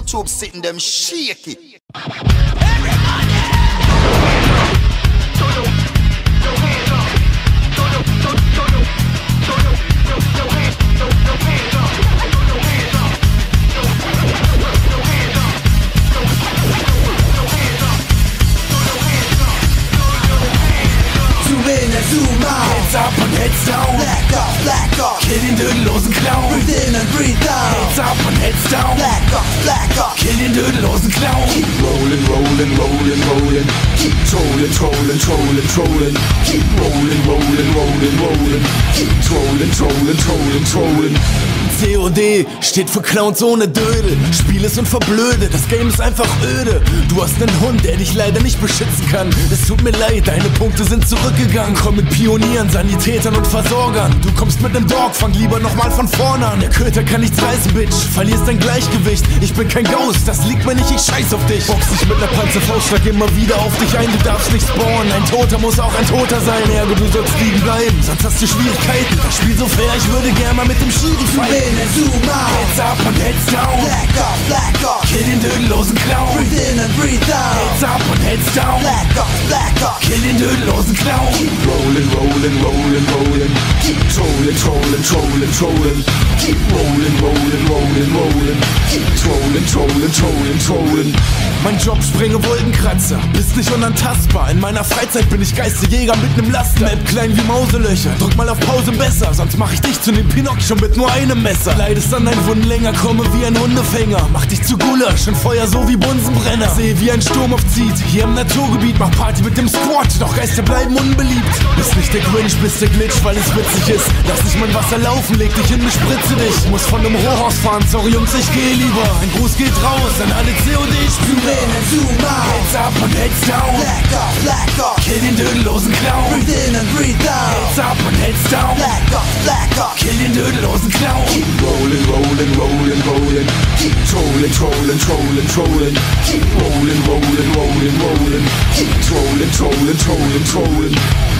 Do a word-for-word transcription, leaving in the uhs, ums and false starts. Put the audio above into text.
YouTube sitting them shaky. Zoom out, heads up und heads down, black off, black off, kill den dödellosen Clown, breathe in and breathe out, heads up und heads down, black off, black off, kill den dödellosen Clown, keep rolling, rolling, rolling, rolling, keep trolling, trolling, trolling, trolling, keep rolling, rolling, rolling, rolling, keep trolling, trolling, trolling, trolling. C O D steht für Clowns ohne Dödel. Spiel es und verblöde, das Game ist einfach öde. Du hast einen Hund, der dich leider nicht beschützen kann. Es tut mir leid, deine Punkte sind zurückgegangen. Komm mit Pionieren, Sanitätern und Versorgern. Du kommst mit nem Dog, fang lieber nochmal von vorne an. Der Köter kann nichts reißen, Bitch, verlierst dein Gleichgewicht. Ich bin kein Ghost, das liegt mir nicht, ich scheiß auf dich. Box dich mit ner Panzerfaust, schlag immer wieder auf dich ein. Du darfst nicht spawnen, ein Toter muss auch ein Toter sein. Ergo, du sollst liegen bleiben, sonst hast du Schwierigkeiten. Das Spiel so fair, ich würde gern mal mit dem Schiri fighten. Zoom out, heads up und heads down, black off, black off, kill den dödellosen Clown, breathe in and breathe out, heads up und heads down, black off, black off, kill den dödellosen Clown, keep rolling, rolling, rolling, rolling, keep trolling, trolling, trolling, trolling, keep rolling, rolling, rolling, rolling, keep trolling, trolling, trolling, trolling. Mein Job sprenge Wolkenkratzer, bist nicht unantastbar. In meiner Freizeit bin ich Geisterjäger mit nem Laster. Map klein wie Mauselöcher, drück mal auf Pause besser, sonst mach ich dich zu nem Pinocchio mit nur einem Messer. Leidest an deinen Wunden länger, komme wie ein Hundefänger, mach dich zu Gulasch und Feuer so wie Bunsenbrenner. Sehe wie ein Sturm aufzieht, hier im Naturgebiet, mach Party mit dem Squad, doch Geister bleiben unbeliebt. Bist nicht der Grinch, bist der Glitch, weil es witzig ist. Lass nicht mein Wasser laufen, leg dich hin, bespritze dich. Muss von nem Hochhaus fahren, sorry Jungs, ich geh lieber. Ein Gruß geht raus an alle C O D-Spieler. Zoom in and zoom out, heads up und heads down, black off, black off, kill den dödellosen Clown, breathe in and breathe out, heads up und heads down, black off, black off, kill den dödellosen Clown, keep rolling, rolling, rolling, rolling, keep trolling, trolling, trolling, trolling, keep rolling, rolling, rolling, rolling, keep trolling, trolling, trolling, trolling.